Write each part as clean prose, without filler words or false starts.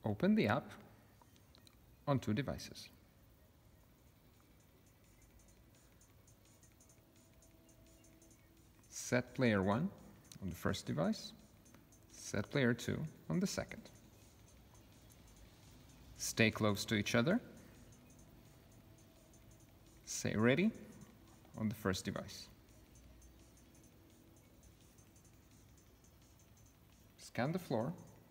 Open the app on two devices. Set player 1 on the first device, set player 2 on the second. Stay close to each other. Say ready on the first device. Scan the floor.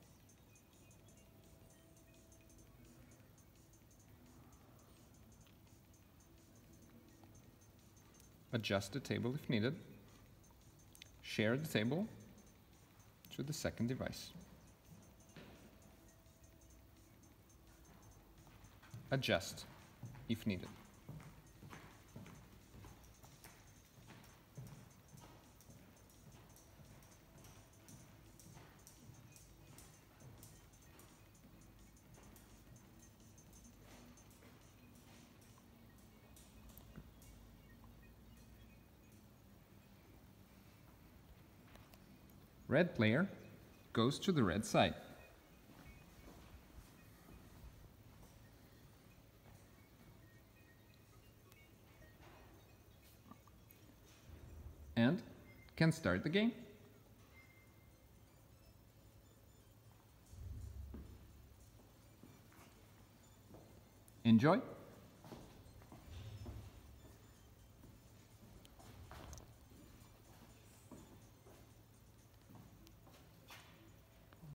Adjust the table if needed. Share the table to the second device. Adjust if needed. Red player goes to the red side. And can start the game. Enjoy!